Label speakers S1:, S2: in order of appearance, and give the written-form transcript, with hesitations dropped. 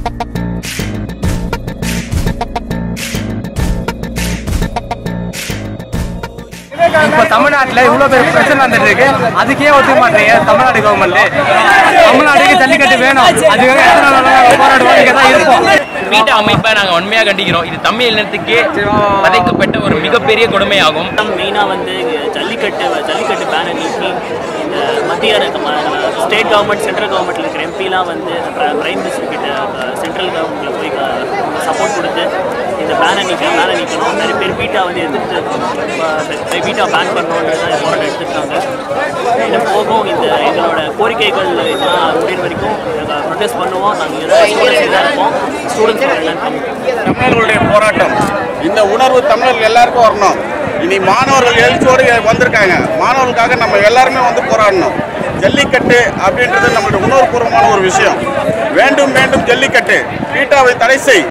S1: இப்போ தமிழ்நாட்டில் இவ்வளோ பேர் பிரச்சனை வந்துட்டு இருக்கு, அதுக்கே ஒத்துக்க மாட்டேங்க தமிழ்நாடு கவர்மெண்ட். தமிழ்நாட்டுக்கு ஜல்லிக்கட்டு வேணும், அதுக்காக எத்தனை நாள் போராடுவோம், இங்கே தான் இருப்போம்.
S2: வீட்டு அமைப்பை நாங்கள் உண்மையாக கண்டிக்கிறோம். இது தமிழ் இனத்துக்கு பதைக்கப்பட்ட ஒரு மிகப்பெரிய கொடுமையாகும்.
S3: மெயினாக வந்து ஜல்லிக்கட்டு பேனை நீக்கி இந்த மத்திய ஸ்டேட் கவர்மெண்ட் சென்ட்ரல் கவர்மெண்ட்டில் இருக்கிற எம்பிலாம் வந்து பிரைம் மினிஸ்டர் கிட்ட சென்ட்ரல் கவர்மெண்ட்டில் போய் சப்போர்ட் கொடுத்து இந்த பேனை நீக்கணும். நிறைய பேர் வீட்டை வந்து எதிர்த்து வீட்டை பேன் பண்ணணுன்றது தான் போராட்டம் எடுத்துருக்காங்க. இது போகும் இந்த எங்களோட கோரிக்கைகள் இதெல்லாம் முடிகிற வரைக்கும் ப்ரொடெஸ்ட் பண்ணுவோம். நாங்கள் ஸ்டூடெண்ட்ஸ் தான் இருப்போம். ஸ்டூடெண்ட்ஸ்
S4: தமிழர்களுடைய போராட்டம், இந்த உணர்வு தமிழர்கள் எல்லாருக்கும் வரணும். இனி மாணவர்கள் எழுச்சியோடு வந்திருக்காங்க. மாணவர்களுக்காக நம்ம எல்லாருமே வந்து போராடணும். ஜல்லிக்கட்டு அப்படின்றது நம்மளுடைய உணர்வுபூர்வமான ஒரு விஷயம். வேண்டும் வேண்டும் ஜல்லிக்கட்டு, பீட்டாவை தடை செய்.